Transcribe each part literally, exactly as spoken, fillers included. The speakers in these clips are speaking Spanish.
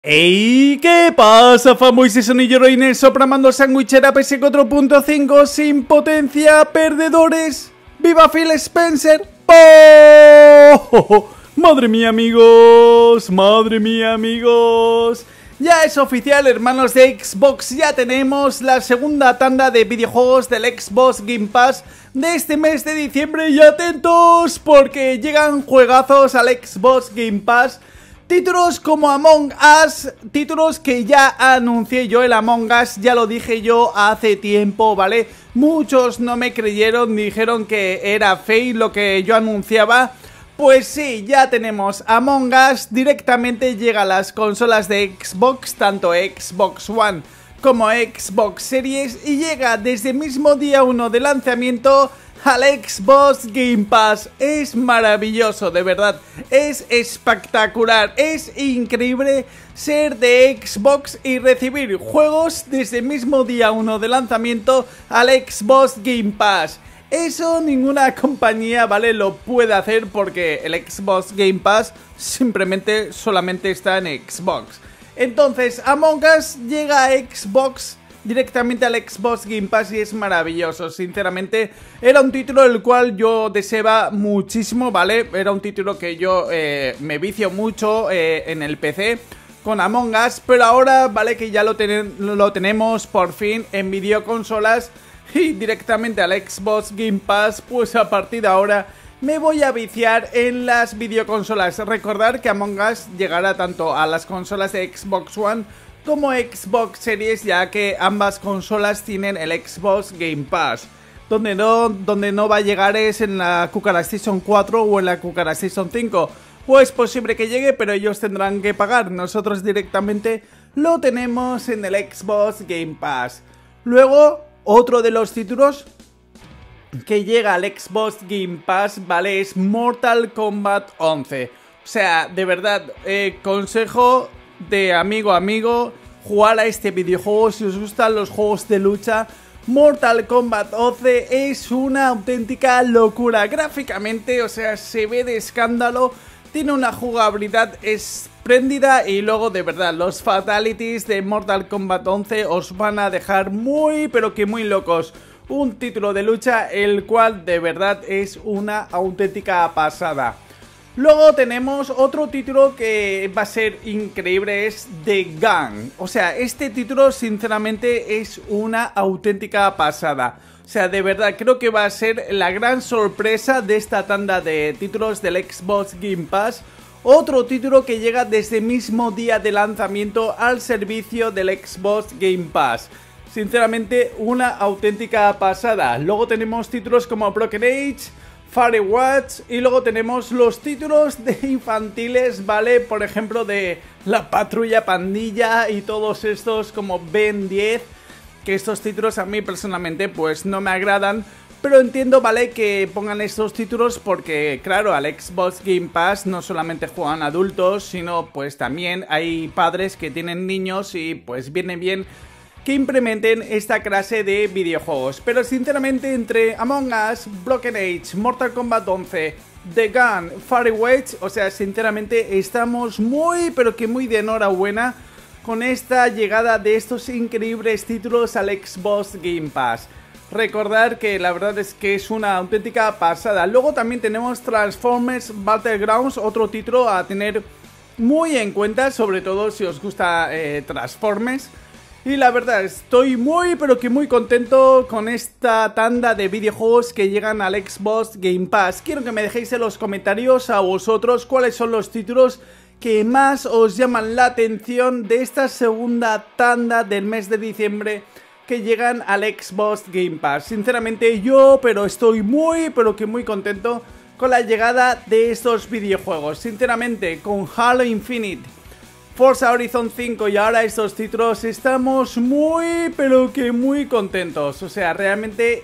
¡Ey! ¿Qué pasa, fanboys y heroines sopramando sandwichera P S cuatro punto cinco sin potencia, perdedores? ¡Viva Phil Spencer! ¡Oh! ¡Madre mía, amigos! ¡Madre mía, amigos! Ya es oficial, hermanos de Xbox, ya tenemos la segunda tanda de videojuegos del Xbox Game Pass de este mes de diciembre. Y atentos, porque llegan juegazos al Xbox Game Pass. Títulos como Among Us, títulos que ya anuncié yo. El Among Us ya lo dije yo hace tiempo, ¿vale? Muchos no me creyeron, dijeron que era fake lo que yo anunciaba. Pues sí, ya tenemos Among Us, directamente llega a las consolas de Xbox, tanto Xbox One como Xbox Series, y llega desde el mismo día uno de lanzamiento al Xbox Game Pass. Es maravilloso, de verdad, es espectacular, es increíble ser de Xbox y recibir juegos desde el mismo día uno de lanzamiento al Xbox Game Pass. Eso ninguna compañía, ¿vale?, lo puede hacer, porque el Xbox Game Pass simplemente solamente está en Xbox. Entonces, Among Us llega a Xbox, directamente al Xbox Game Pass, y es maravilloso. Sinceramente, era un título el cual yo deseaba muchísimo, ¿vale? Era un título que yo eh, me vicio mucho eh, en el P C con Among Us, pero ahora, ¿vale?, que ya lo, ten lo tenemos por fin en videoconsolas y directamente al Xbox Game Pass, pues a partir de ahora me voy a viciar en las videoconsolas. Recordar que Among Us llegará tanto a las consolas de Xbox One como Xbox Series, ya que ambas consolas tienen el Xbox Game Pass. Donde no, donde no va a llegar es en la Cucarastation cuatro o en la Cucarastation cinco. Pues es posible que llegue, pero ellos tendrán que pagar. Nosotros directamente lo tenemos en el Xbox Game Pass. Luego, otro de los títulos que llega al Xbox Game Pass, ¿vale?, es Mortal Kombat once. O sea, de verdad, eh, consejo de amigo a amigo, jugar a este videojuego si os gustan los juegos de lucha. Mortal Kombat once es una auténtica locura gráficamente, o sea, se ve de escándalo, tiene una jugabilidad espléndida, y luego, de verdad, los fatalities de Mortal Kombat once os van a dejar muy, pero que muy locos. Un título de lucha el cual de verdad es una auténtica pasada. Luego tenemos otro título que va a ser increíble, es The Gun. O sea, este título sinceramente es una auténtica pasada. O sea, de verdad, creo que va a ser la gran sorpresa de esta tanda de títulos del Xbox Game Pass. Otro título que llega desde el mismo día de lanzamiento al servicio del Xbox Game Pass. Sinceramente, una auténtica pasada. Luego tenemos títulos como Broken Age, Firewatch, y luego tenemos los títulos de infantiles, ¿vale? Por ejemplo, de La Patrulla Pandilla y todos estos como Ben diez, que estos títulos a mí personalmente pues no me agradan, pero entiendo, ¿vale?, que pongan estos títulos porque, claro, al Xbox Game Pass no solamente juegan adultos, sino pues también hay padres que tienen niños, y pues viene bien que implementen esta clase de videojuegos. Pero sinceramente, entre Among Us, Broken Age, Mortal Kombat once, The Gun, Firewatch, o sea, sinceramente estamos muy, pero que muy de enhorabuena con esta llegada de estos increíbles títulos al Xbox Game Pass. Recordar que la verdad es que es una auténtica pasada. Luego también tenemos Transformers Battlegrounds, otro título a tener muy en cuenta, sobre todo si os gusta eh, Transformers. Y la verdad, estoy muy, pero que muy contento con esta tanda de videojuegos que llegan al Xbox Game Pass. Quiero que me dejéis en los comentarios a vosotros cuáles son los títulos que más os llaman la atención de esta segunda tanda del mes de diciembre que llegan al Xbox Game Pass. Sinceramente, yo, pero estoy muy, pero que muy contento con la llegada de estos videojuegos. Sinceramente, con Halo Infinite, Forza Horizon cinco y ahora estos títulos, estamos muy, pero que muy contentos. O sea, realmente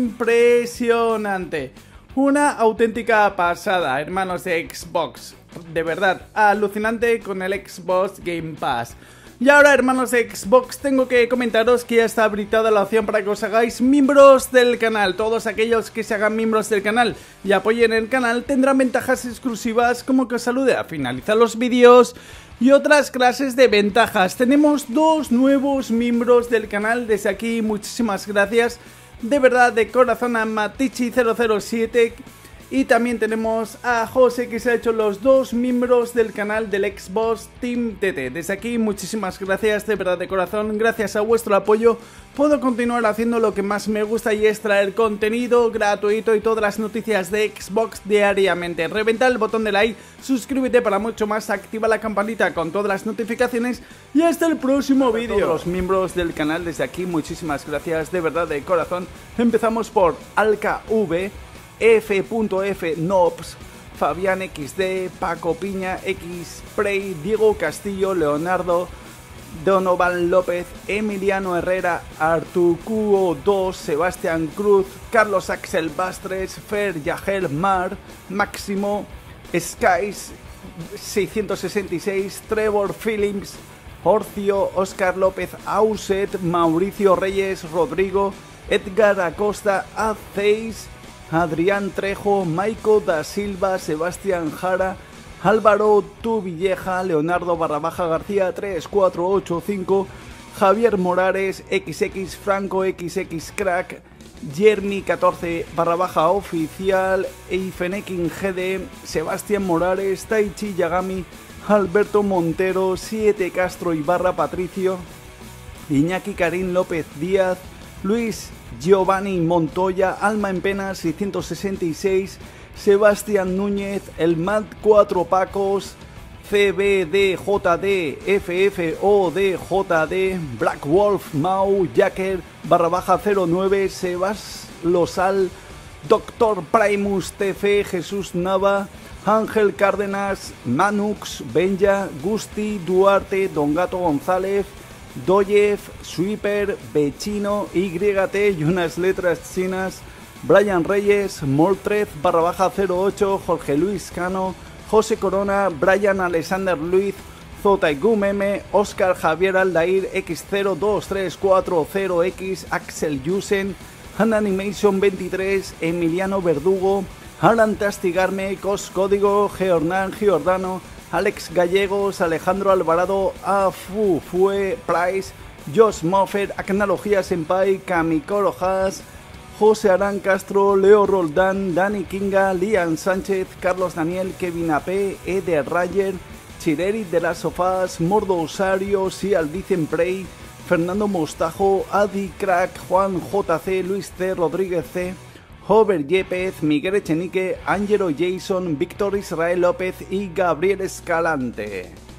impresionante. Una auténtica pasada, hermanos de Xbox. De verdad, alucinante con el Xbox Game Pass. Y ahora, hermanos de Xbox, tengo que comentaros que ya está habilitada la opción para que os hagáis miembros del canal. Todos aquellos que se hagan miembros del canal y apoyen el canal tendrán ventajas exclusivas, como que os salude a finalizar los vídeos, y otras clases de ventajas. Tenemos dos nuevos miembros del canal, desde aquí muchísimas gracias de verdad de corazón a Matichi cero cero siete. Y también tenemos a José, que se ha hecho los dos miembros del canal del Xbox Team T T. Desde aquí muchísimas gracias de verdad de corazón. Gracias a vuestro apoyo puedo continuar haciendo lo que más me gusta, y es traer contenido gratuito y todas las noticias de Xbox diariamente. Reventa el botón de like, suscríbete para mucho más, activa la campanita con todas las notificaciones y hasta el próximo vídeo. A todos los miembros del canal desde aquí muchísimas gracias de verdad de corazón. Empezamos por Alca V, F F Nobs, Fabián equis de, Paco Piña, X Prey, Diego Castillo, Leonardo, Donovan López, Emiliano Herrera, Artucuo dos, Sebastián Cruz, Carlos Axel Bastres, Fer Yagel Mar, Máximo, Skies seiscientos sesenta y seis, Trevor Phillips, Orcio, Oscar López Auset, Mauricio Reyes, Rodrigo, Edgar Acosta, Aceis, Adrián Trejo, Maico da Silva, Sebastián Jara, Álvaro Tuvilleja, Leonardo barra baja García tres cuatro ocho cinco, Javier Morales, equis equis Franco, equis equis Crack, Jeremy catorce barra baja oficial, Eifenekin G D, Sebastián Morales, Taichi Yagami, Alberto Montero, siete Castro Ibarra Patricio, Iñaki Karim López Díaz, Luis Giovanni Montoya, Alma en Pena seiscientos sesenta y seis, Sebastián Núñez, El Mad cuatro Pacos, C B D J D, F F O D J D, Black Wolf, Mau, Jacker, barra baja cero nueve, Sebas Losal, Doctor Primus T F, Jesús Nava, Ángel Cárdenas, Manux, Benja, Gusti, Duarte, Don Gato González, Doyev, Sweeper, Bechino, Y T y unas letras chinas, Brian Reyes, Moltrez, barra baja cero ocho, Jorge Luis Cano, José Corona, Brian Alexander Luis, Zotaigum M, Oscar Javier Aldair, X cero dos tres cuatro cero X, Axel Yusen, Han Animation veintitrés, Emiliano Verdugo, Alan Tastigarme, Cos Código, Geornan Giordano, Alex Gallegos, Alejandro Alvarado, Afu Fue Price, Josh Moffett, Acnología Senpai, Kamikoro Haas, José Arán Castro, Leo Roldán, Dani Kinga, Lian Sánchez, Carlos Daniel, Kevin A P, Eder Rayer, Chireri de las Sofás, Mordo Usario, Sial Dicen Prey, Fernando Mostajo, Adi Crack, Juan J C, Luis C, Rodríguez C, Hover Yepez, Miguel Echenique, Ángelo Jason, Víctor Israel López y Gabriel Escalante.